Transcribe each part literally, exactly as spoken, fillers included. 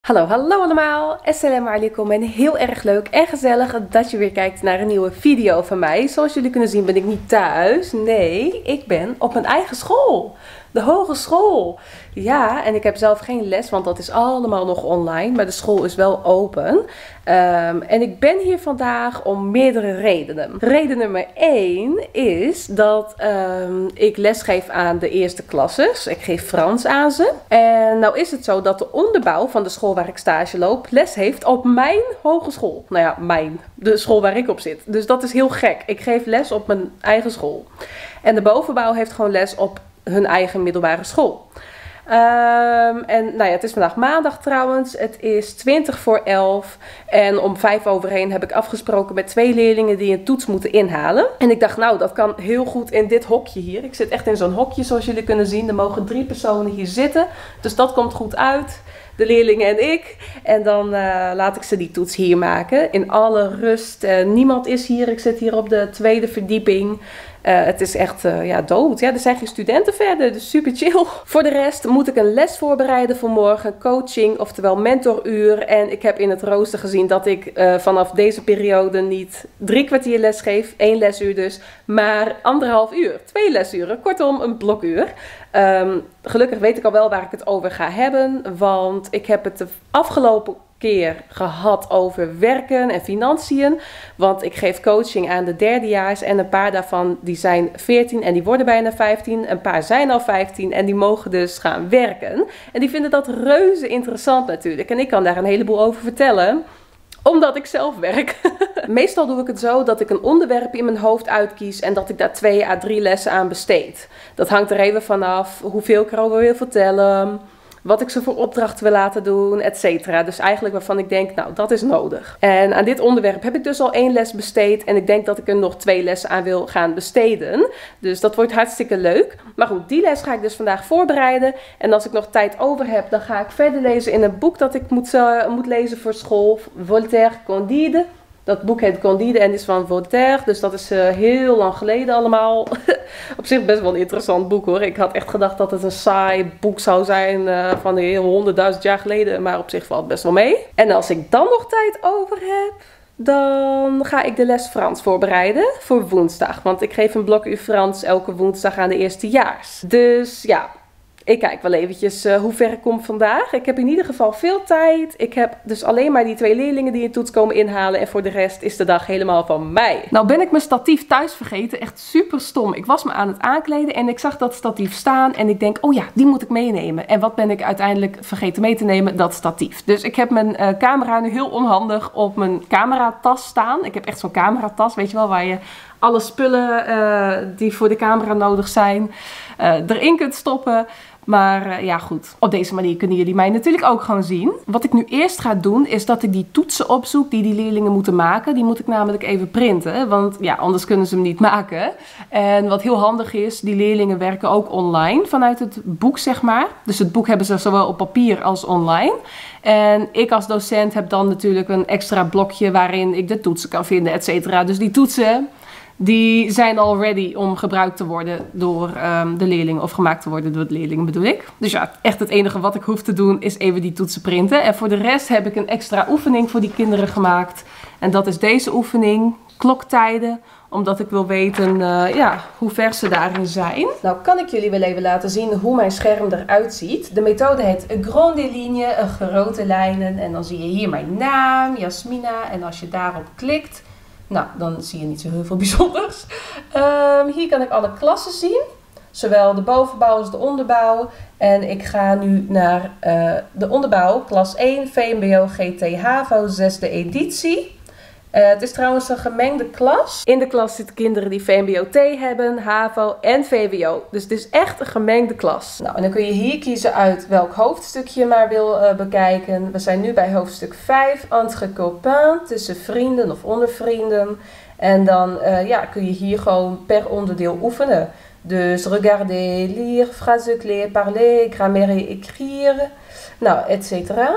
Hallo, hallo allemaal. Assalamu alaikum en heel erg leuk en gezellig dat je weer kijkt naar een nieuwe video van mij. Zoals jullie kunnen zien ben ik niet thuis. Nee, ik ben op mijn eigen school. De hogeschool. Ja, en ik heb zelf geen les, want dat is allemaal nog online. Maar de school is wel open. Um, en ik ben hier vandaag om meerdere redenen. Reden nummer één is dat um, ik les geef aan de eerste klasses. Ik geef Frans aan ze. En nou is het zo dat de onderbouw van de school waar ik stage loop les heeft op mijn hogeschool. Nou ja, mijn. De school waar ik op zit. Dus dat is heel gek. Ik geef les op mijn eigen school. En de bovenbouw heeft gewoon les op hun eigen middelbare school. Um, en nou ja, het is vandaag maandag trouwens. Het is twintig voor elf. En om vijf over één heb ik afgesproken met twee leerlingen die een toets moeten inhalen. En ik dacht, nou, dat kan heel goed in dit hokje hier. Ik zit echt in zo'n hokje, zoals jullie kunnen zien. Er mogen drie personen hier zitten. Dus dat komt goed uit. De leerlingen en ik. En dan uh, laat ik ze die toets hier maken. In alle rust. Uh, niemand is hier. Ik zit hier op de tweede verdieping. Uh, het is echt uh, ja, dood. Ja, er zijn geen studenten verder, dus super chill. Voor de rest moet ik een les voorbereiden voor morgen. Coaching, oftewel mentoruur. En ik heb in het rooster gezien dat ik uh, vanaf deze periode niet drie kwartier les geef. één lesuur dus. Maar anderhalf uur. Twee lesuren. Kortom, een blokuur. Um, gelukkig weet ik al wel waar ik het over ga hebben. Want ik heb het de afgelopen keer gehad over werken en financiën. Want ik geef coaching aan de derdejaars en een paar daarvan die zijn veertien en die worden bijna vijftien. Een paar zijn al vijftien en die mogen dus gaan werken. En die vinden dat reuze interessant natuurlijk. En ik kan daar een heleboel over vertellen. Omdat ik zelf werk. Meestal doe ik het zo dat ik een onderwerp in mijn hoofd uitkies en dat ik daar twee à drie lessen aan besteed. Dat hangt er even vanaf hoeveel ik erover wil vertellen, wat ik ze voor opdrachten wil laten doen, et cetera. Dus eigenlijk waarvan ik denk, nou, dat is nodig. En aan dit onderwerp heb ik dus al één les besteed. En ik denk dat ik er nog twee lessen aan wil gaan besteden. Dus dat wordt hartstikke leuk. Maar goed, die les ga ik dus vandaag voorbereiden. En als ik nog tijd over heb, dan ga ik verder lezen in een boek dat ik moet, uh, moet lezen voor school. Voltaire, Candide. Dat boek heet Candide en is van Voltaire. Dus dat is uh, heel lang geleden allemaal. Op zich best wel een interessant boek hoor. Ik had echt gedacht dat het een saai boek zou zijn uh, van heel honderdduizend jaar geleden. Maar op zich valt het best wel mee. En als ik dan nog tijd over heb, dan ga ik de les Frans voorbereiden voor woensdag. Want ik geef een blokuur Frans elke woensdag aan de eerstejaars. Dus ja, ik kijk wel eventjes uh, hoe ver ik kom vandaag. Ik heb in ieder geval veel tijd. Ik heb dus alleen maar die twee leerlingen die een toets komen inhalen. En voor de rest is de dag helemaal van mij. Nou ben ik mijn statief thuis vergeten. Echt super stom. Ik was me aan het aankleden en ik zag dat statief staan. En ik denk, oh ja, die moet ik meenemen. En wat ben ik uiteindelijk vergeten mee te nemen? Dat statief. Dus ik heb mijn uh, camera nu heel onhandig op mijn cameratas staan. Ik heb echt zo'n cameratas, weet je wel, waar je alle spullen uh, die voor de camera nodig zijn uh, erin kunt stoppen. Maar uh, ja goed, op deze manier kunnen jullie mij natuurlijk ook gewoon zien. Wat ik nu eerst ga doen is dat ik die toetsen opzoek die die leerlingen moeten maken. Die moet ik namelijk even printen, want ja, anders kunnen ze hem niet maken. En wat heel handig is, die leerlingen werken ook online vanuit het boek zeg maar. Dus het boek hebben ze zowel op papier als online. En ik als docent heb dan natuurlijk een extra blokje waarin ik de toetsen kan vinden, et cetera. Dus die toetsen, die zijn al ready om gebruikt te worden door um, de leerlingen. Of gemaakt te worden door de leerlingen bedoel ik. Dus ja, echt het enige wat ik hoef te doen is even die toetsen printen. En voor de rest heb ik een extra oefening voor die kinderen gemaakt. En dat is deze oefening. Kloktijden. Omdat ik wil weten uh, ja, hoe ver ze daarin zijn. Nou kan ik jullie wel even laten zien hoe mijn scherm eruit ziet. De methode heet Grande Ligne, grote lijnen. En dan zie je hier mijn naam, Jasmina. En als je daarop klikt, nou, dan zie je niet zo heel veel bijzonders. Um, hier kan ik alle klassen zien. Zowel de bovenbouw als de onderbouw. En ik ga nu naar uh, de onderbouw. Klas één, V M B O G T HAVO, zesde editie. Uh, het is trouwens een gemengde klas. In de klas zitten kinderen die V M B O T hebben, HAVO en V W O. Dus het is echt een gemengde klas. Nou, en dan kun je hier kiezen uit welk hoofdstuk je maar wil uh, bekijken. We zijn nu bij hoofdstuk vijf, entre copains, tussen vrienden of onder vrienden. En dan uh, ja, kun je hier gewoon per onderdeel oefenen. Dus regarder, lire, phrases clés, parler, grammaire et écrire, nou, et cetera.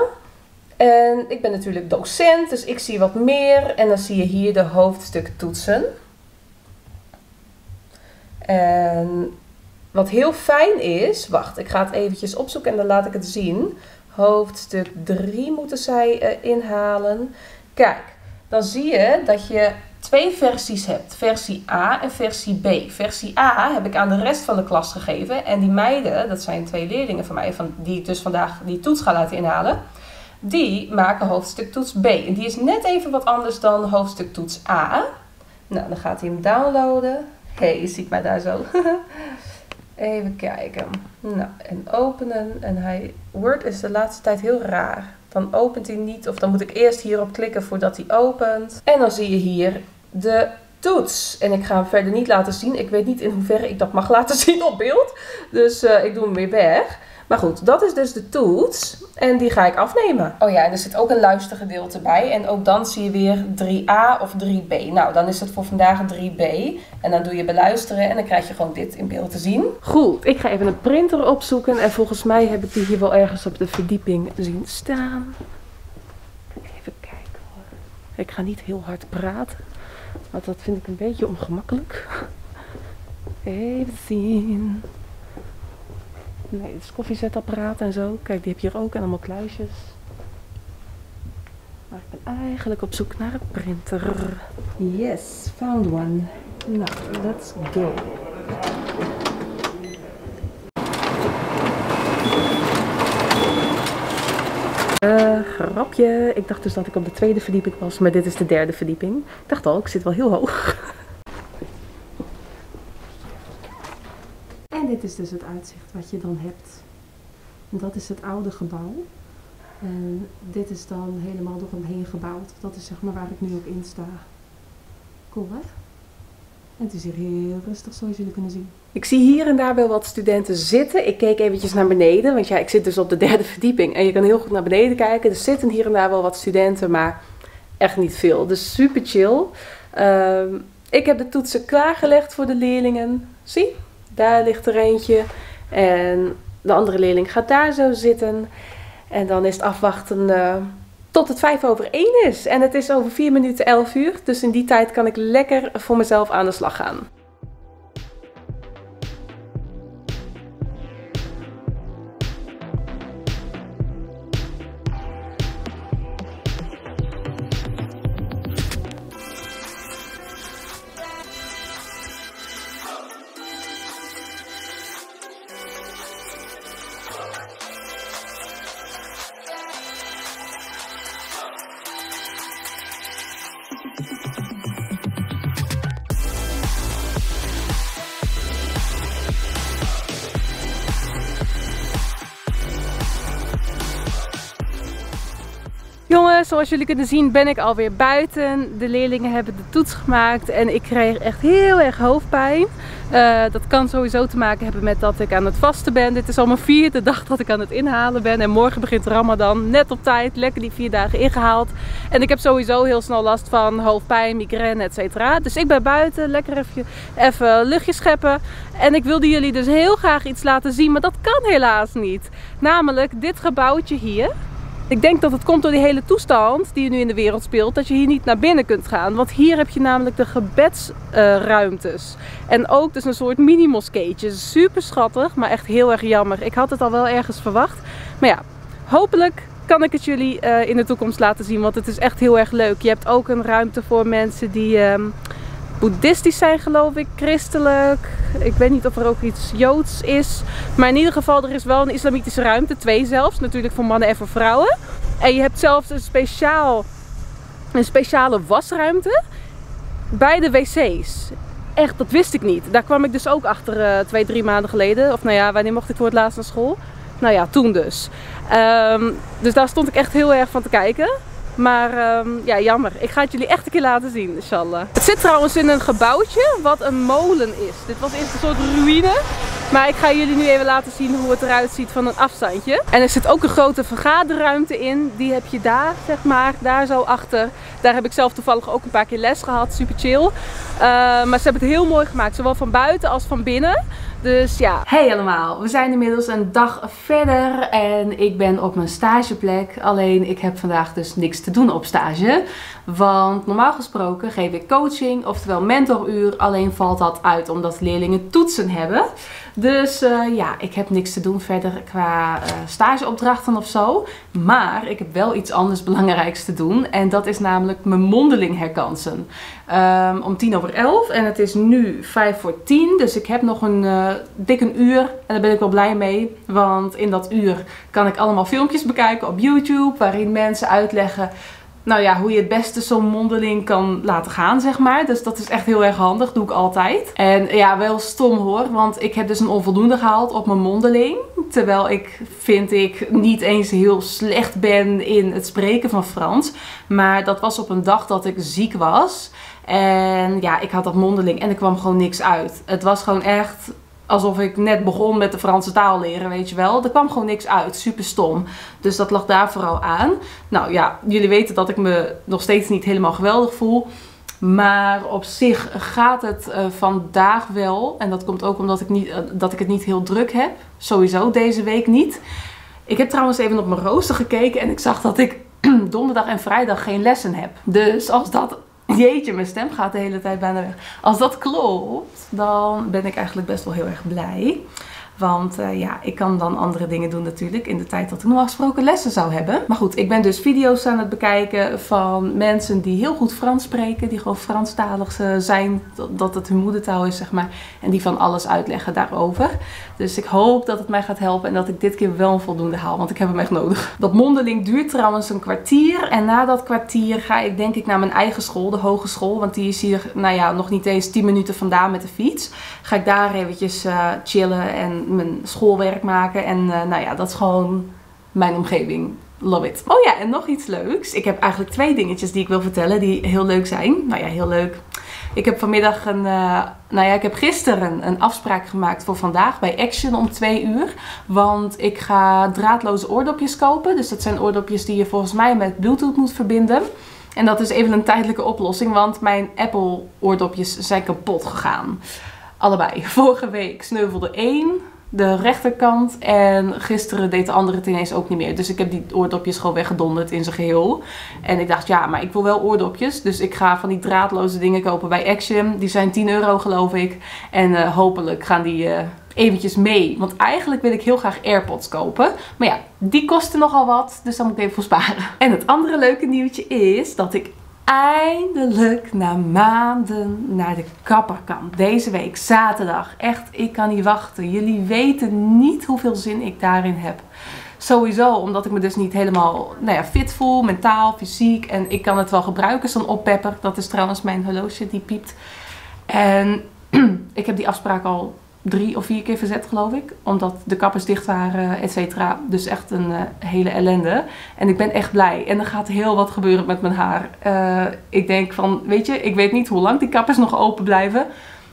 En ik ben natuurlijk docent, dus ik zie wat meer. En dan zie je hier de hoofdstuktoetsen. En wat heel fijn is, wacht, ik ga het eventjes opzoeken en dan laat ik het zien. hoofdstuk drie moeten zij uh, inhalen. Kijk, dan zie je dat je twee versies hebt. Versie A en versie B. Versie A heb ik aan de rest van de klas gegeven. En die meiden, dat zijn twee leerlingen van mij, van, die ik dus vandaag die toets ga laten inhalen. Die maken hoofdstuk toets B. En die is net even wat anders dan hoofdstuk toets A. Nou, dan gaat hij hem downloaden. Hé, hey, je ziet mij daar zo. Even kijken. Nou, en openen. En hij, Word is de laatste tijd heel raar. Dan opent hij niet, of dan moet ik eerst hierop klikken voordat hij opent. En dan zie je hier de toets. En ik ga hem verder niet laten zien. Ik weet niet in hoeverre ik dat mag laten zien op beeld. Dus uh, ik doe hem weer weg. Maar goed, dat is dus de toets. En die ga ik afnemen. Oh ja, en er zit ook een luistergedeelte bij. En ook dan zie je weer drie A of drie B. Nou, dan is het voor vandaag drie B. En dan doe je beluisteren en dan krijg je gewoon dit in beeld te zien. Goed, ik ga even een printer opzoeken. En volgens mij heb ik die hier wel ergens op de verdieping zien staan. Even kijken hoor. Ik ga niet heel hard praten. Want dat vind ik een beetje ongemakkelijk. Even zien. Nee, het is koffiezetapparaat en zo. Kijk, die heb je hier ook en allemaal kluisjes. Maar ik ben eigenlijk op zoek naar een printer. Yes, found one. Nou, let's go. Uh, grapje. Ik dacht dus dat ik op de tweede verdieping was, maar dit is de derde verdieping. Ik dacht al, ik zit wel heel hoog. En dit is dus het uitzicht wat je dan hebt. En dat is het oude gebouw. En dit is dan helemaal eromheen gebouwd. Dat is zeg maar waar ik nu ook in sta. Cool hè? En het is hier heel rustig zoals jullie kunnen zien. Ik zie hier en daar wel wat studenten zitten. Ik keek eventjes naar beneden. Want ja, ik zit dus op de derde verdieping. En je kan heel goed naar beneden kijken. Er zitten hier en daar wel wat studenten. Maar echt niet veel. Dus super chill. Uh, ik heb de toetsen klaargelegd voor de leerlingen. Zie? Daar ligt er eentje. En de andere leerling gaat daar zo zitten. En dan is het afwachten uh, tot het vijf over één is. En het is over vier minuten elf uur. Dus in die tijd kan ik lekker voor mezelf aan de slag gaan. Jongens, zoals jullie kunnen zien ben ik alweer buiten. De leerlingen hebben de toets gemaakt en ik kreeg echt heel erg hoofdpijn. Uh, dat kan sowieso te maken hebben met dat ik aan het vasten ben. Dit is al mijn vierde dag dat ik aan het inhalen ben. En morgen begint Ramadan. Net op tijd, lekker die vier dagen ingehaald. En ik heb sowieso heel snel last van hoofdpijn, migraine, et cetera. Dus ik ben buiten, lekker even, even luchtje scheppen. En ik wilde jullie dus heel graag iets laten zien, maar dat kan helaas niet. Namelijk dit gebouwtje hier. Ik denk dat het komt door die hele toestand die nu in de wereld speelt, dat je hier niet naar binnen kunt gaan. Want hier heb je namelijk de gebedsruimtes. Uh, en ook dus een soort mini-moskeetje. Super schattig, maar echt heel erg jammer. Ik had het al wel ergens verwacht. Maar ja, hopelijk kan ik het jullie uh, in de toekomst laten zien, want het is echt heel erg leuk. Je hebt ook een ruimte voor mensen die uh, boeddhistisch zijn, geloof ik, christelijk. Ik weet niet of er ook iets joods is. Maar in ieder geval, er is wel een islamitische ruimte. Twee zelfs. Natuurlijk voor mannen en voor vrouwen. En je hebt zelfs een, speciaal, een speciale wasruimte bij de wc's. Echt, dat wist ik niet. Daar kwam ik dus ook achter uh, twee, drie maanden geleden. Of nou ja, wanneer mocht ik voor het laatst naar school? Nou ja, toen dus. Um, dus daar stond ik echt heel erg van te kijken. Maar um, ja, jammer. Ik ga het jullie echt een keer laten zien, inshallah. Het zit trouwens in een gebouwtje wat een molen is. Dit was eerst een soort ruïne. Maar ik ga jullie nu even laten zien hoe het eruit ziet van een afstandje. En er zit ook een grote vergaderruimte in. Die heb je daar, zeg maar, daar zo achter. Daar heb ik zelf toevallig ook een paar keer les gehad. Super chill. Uh, maar ze hebben het heel mooi gemaakt. Zowel van buiten als van binnen. Dus ja. Hey allemaal, we zijn inmiddels een dag verder en ik ben op mijn stageplek. Alleen ik heb vandaag dus niks te doen op stage. Want normaal gesproken geef ik coaching, oftewel mentoruur. Alleen valt dat uit omdat leerlingen toetsen hebben. Dus uh, ja, ik heb niks te doen verder qua uh, stageopdrachten of zo. Maar ik heb wel iets anders belangrijks te doen. En dat is namelijk mijn mondeling herkansen. Um, om tien over elf. En het is nu vijf voor tien. Dus ik heb nog een uh, dik een uur. En daar ben ik wel blij mee. Want in dat uur kan ik allemaal filmpjes bekijken op YouTube. Waarin mensen uitleggen... Nou ja, hoe je het beste zo'n mondeling kan laten gaan, zeg maar. Dus dat is echt heel erg handig. Doe ik altijd. En ja, wel stom hoor. Want ik heb dus een onvoldoende gehaald op mijn mondeling. Terwijl ik, vind ik, niet eens heel slecht ben in het spreken van Frans. Maar dat was op een dag dat ik ziek was. En ja, ik had dat mondeling en er kwam gewoon niks uit. Het was gewoon echt... alsof ik net begon met de Franse taal leren, weet je wel. Er kwam gewoon niks uit. Super stom. Dus dat lag daar vooral aan. Nou ja, jullie weten dat ik me nog steeds niet helemaal geweldig voel. Maar op zich gaat het uh, vandaag wel. En dat komt ook omdat ik, niet, uh, dat ik het niet heel druk heb. Sowieso deze week niet. Ik heb trouwens even op mijn rooster gekeken. En ik zag dat ik donderdag en vrijdag geen lessen heb. Dus als dat... Jeetje, mijn stem gaat de hele tijd bijna weg. Als dat klopt, dan ben ik eigenlijk best wel heel erg blij. Want uh, ja, ik kan dan andere dingen doen natuurlijk in de tijd dat ik normaal gesproken lessen zou hebben. Maar goed, ik ben dus video's aan het bekijken van mensen die heel goed Frans spreken. Die gewoon Franstalig zijn, dat het hun moedertaal is zeg maar. En die van alles uitleggen daarover. Dus ik hoop dat het mij gaat helpen en dat ik dit keer wel een voldoende haal. Want ik heb hem echt nodig. Dat mondeling duurt trouwens een kwartier. En na dat kwartier ga ik denk ik naar mijn eigen school, de hogeschool. Want die is hier, nou ja, nog niet eens tien minuten vandaan met de fiets. Ga ik daar eventjes uh, chillen en mijn schoolwerk maken. En uh, nou ja, dat is gewoon mijn omgeving. Love it. Oh ja, en nog iets leuks. Ik heb eigenlijk twee dingetjes die ik wil vertellen die heel leuk zijn. Nou ja, heel leuk. Ik heb vanmiddag een... Uh, nou ja, ik heb gisteren een afspraak gemaakt voor vandaag bij Action om twee uur. Want ik ga draadloze oordopjes kopen. Dus dat zijn oordopjes die je volgens mij met Bluetooth moet verbinden. En dat is even een tijdelijke oplossing, want mijn Apple oordopjes zijn kapot gegaan. Allebei. Vorige week sneuvelde één, de rechterkant. En gisteren deed de andere het ineens ook niet meer. Dus ik heb die oordopjes gewoon weggedonderd in zijn geheel. En ik dacht, ja, maar ik wil wel oordopjes. Dus ik ga van die draadloze dingen kopen bij Action. Die zijn tien euro geloof ik. En uh, hopelijk gaan die uh, eventjes mee. Want eigenlijk wil ik heel graag AirPods kopen. Maar ja, die kosten nogal wat. Dus daar moet ik even voor sparen. En het andere leuke nieuwtje is dat ik... eindelijk na maanden naar de kapper kan. Deze week, zaterdag. Echt, ik kan niet wachten. Jullie weten niet hoeveel zin ik daarin heb. Sowieso, omdat ik me dus niet helemaal nou ja, fit voel, mentaal, fysiek. En ik kan het wel gebruiken, zo'n oppepper. Dat is trouwens mijn horloge, die piept. En ik heb die afspraak al drie of vier keer verzet, geloof ik. Omdat de kappers dicht waren, et cetera. Dus echt een uh, hele ellende. En ik ben echt blij. En er gaat heel wat gebeuren met mijn haar. Uh, ik denk van, weet je, ik weet niet hoe lang die kappers nog open blijven.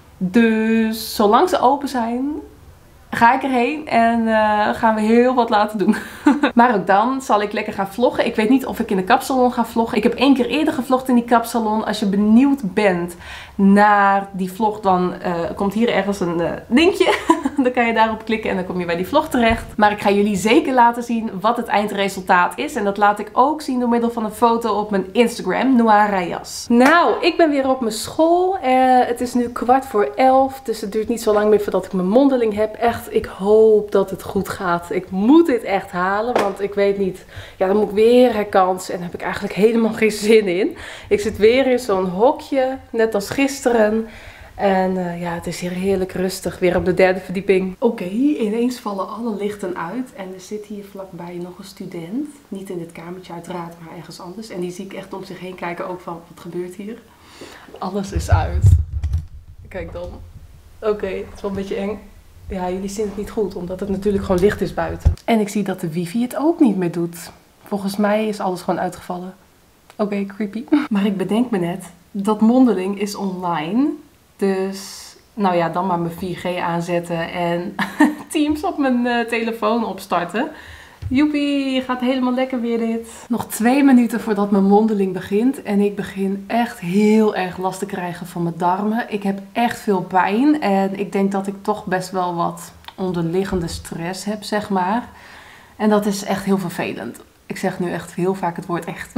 Dus zolang ze open zijn, ga ik erheen en uh, gaan we heel wat laten doen. Maar ook dan zal ik lekker gaan vloggen. Ik weet niet of ik in de kapsalon ga vloggen. Ik heb één keer eerder gevlogd in die kapsalon. Als je benieuwd bent naar die vlog, dan uh, komt hier ergens een uh, linkje. Dan kan je daarop klikken en dan kom je bij die vlog terecht. Maar ik ga jullie zeker laten zien wat het eindresultaat is. En dat laat ik ook zien door middel van een foto op mijn Instagram, Noah Rayas. Nou, ik ben weer op mijn school. Uh, het is nu kwart voor elf. Dus het duurt niet zo lang meer voordat ik mijn mondeling heb. Echt, ik hoop dat het goed gaat. Ik moet dit echt halen, want ik weet niet. Ja, dan moet ik weer herkansen en daar heb ik eigenlijk helemaal geen zin in. Ik zit weer in zo'n hokje, net als gisteren. En uh, ja, het is hier heerlijk rustig. Weer op de derde verdieping. Oké, okay, ineens vallen alle lichten uit. En er zit hier vlakbij nog een student. Niet in dit kamertje uiteraard, maar ergens anders. En die zie ik echt om zich heen kijken ook van, wat gebeurt hier? Alles is uit. Kijk dan. Oké, okay, het is wel een beetje eng. Ja, jullie zien het niet goed, omdat het natuurlijk gewoon licht is buiten. En ik zie dat de wifi het ook niet meer doet. Volgens mij is alles gewoon uitgevallen. Oké, okay, creepy. Maar ik bedenk me net, dat mondeling is online. Dus, nou ja, dan maar mijn vier G aanzetten en Teams op mijn uh, telefoon opstarten. Joepie, gaat helemaal lekker weer dit. Nog twee minuten voordat mijn mondeling begint. En ik begin echt heel erg last te krijgen van mijn darmen. Ik heb echt veel pijn. En ik denk dat ik toch best wel wat onderliggende stress heb, zeg maar. En dat is echt heel vervelend. Ik zeg nu echt heel vaak het woord echt.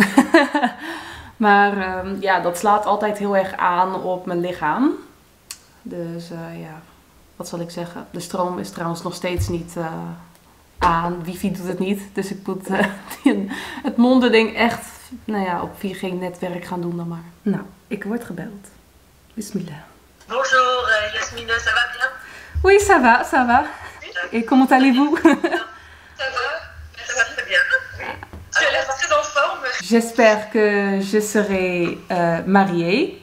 Maar um, ja, dat slaat altijd heel erg aan op mijn lichaam. Dus uh, ja, wat zal ik zeggen? De stroom is trouwens nog steeds niet uh, aan. Wifi doet het niet. Dus ik moet uh, het mondending echt, nou ja, op vier G netwerk gaan doen dan maar. Nou, ik word gebeld. Bismillah. Bonjour euh, Yasmine, ça va bien? Oui, ça va, ça va. Et comment allez-vous? Ça va, ça va très bien. Oui. Tu as l'air très en forme. J'espère que je serai euh, mariée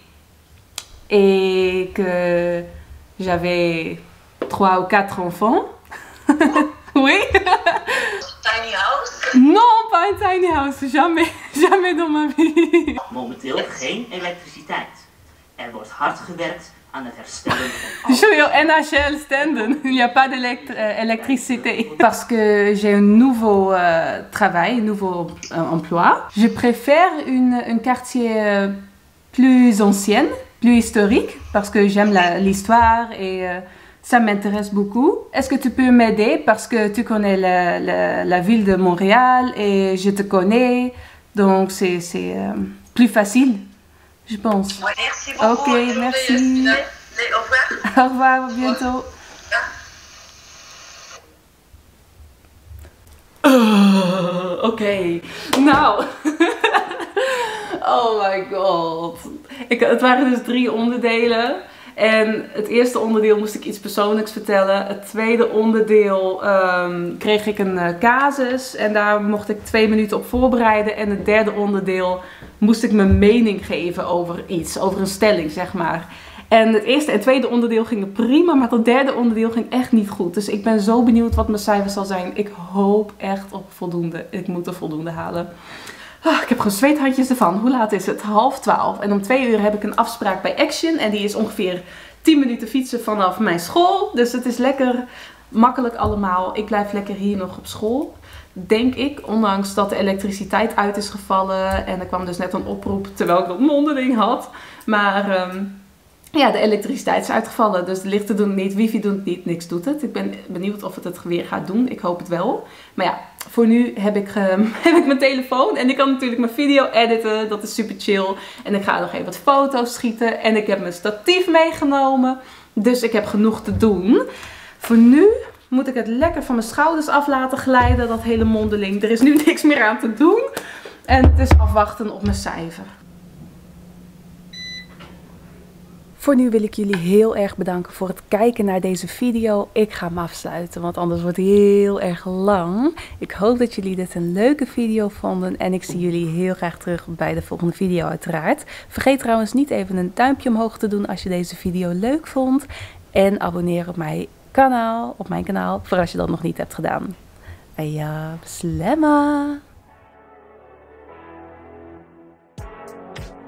et que j'avais trois ou quatre enfants. Oui. Tiny house. Non, pas un tiny house. Jamais, jamais dans ma vie. Momenteel geen elektriciteit. Er wordt hard gewerkt aan het herstellen van Je suis au N H L Stenden. Il n'y a pas d'électricité. Parce que j'ai un nouveau euh, travail, un nouveau euh, emploi. Je préfère une, un quartier euh, plus ancien, plus historique. Parce que j'aime l'histoire et euh, ça m'intéresse beaucoup. Est-ce que tu peux m'aider? Parce que tu connais la, la, la ville de Montréal et je te connais. Donc c'est euh, plus facile. Je pense. Ouais, merci beaucoup. Ok, merci. Yasmine. Au revoir. Au revoir, à bientôt. Uh, Oké, okay. Nou. Oh my god. Ik, het waren dus drie onderdelen. En het eerste onderdeel moest ik iets persoonlijks vertellen. Het tweede onderdeel um, kreeg ik een uh, casus. En daar mocht ik twee minuten op voorbereiden. En het derde onderdeel moest ik mijn mening geven over iets. Over een stelling, zeg maar. En het eerste en tweede onderdeel gingen prima. Maar het derde onderdeel ging echt niet goed. Dus ik ben zo benieuwd wat mijn cijfer zal zijn. Ik hoop echt op voldoende. Ik moet er voldoende halen. Oh, ik heb gewoon zweethandjes ervan. Hoe laat is het? Half twaalf. En om twee uur heb ik een afspraak bij Action. En die is ongeveer tien minuten fietsen vanaf mijn school. Dus het is lekker makkelijk allemaal. Ik blijf lekker hier nog op school. Denk ik. Ondanks dat de elektriciteit uit is gevallen. En er kwam dus net een oproep terwijl ik dat mondeling had. Maar um, ja, de elektriciteit is uitgevallen. Dus de lichten doen het niet. Wifi doet het niet. Niks doet het. Ik ben benieuwd of het het weer gaat doen. Ik hoop het wel. Maar ja. Voor nu heb ik, uh, heb ik mijn telefoon en ik kan natuurlijk mijn video editen, dat is super chill. En ik ga nog even wat foto's schieten en ik heb mijn statief meegenomen. Dus ik heb genoeg te doen. Voor nu moet ik het lekker van mijn schouders af laten glijden, dat hele mondeling. Er is nu niks meer aan te doen. En het is afwachten op mijn cijfer. Voor nu wil ik jullie heel erg bedanken voor het kijken naar deze video. Ik ga hem afsluiten, want anders wordt het heel erg lang. Ik hoop dat jullie dit een leuke video vonden. En ik zie jullie heel graag terug bij de volgende video uiteraard. Vergeet trouwens niet even een duimpje omhoog te doen als je deze video leuk vond. En abonneer op mijn kanaal, op mijn kanaal, voor als je dat nog niet hebt gedaan. Ayab, slema!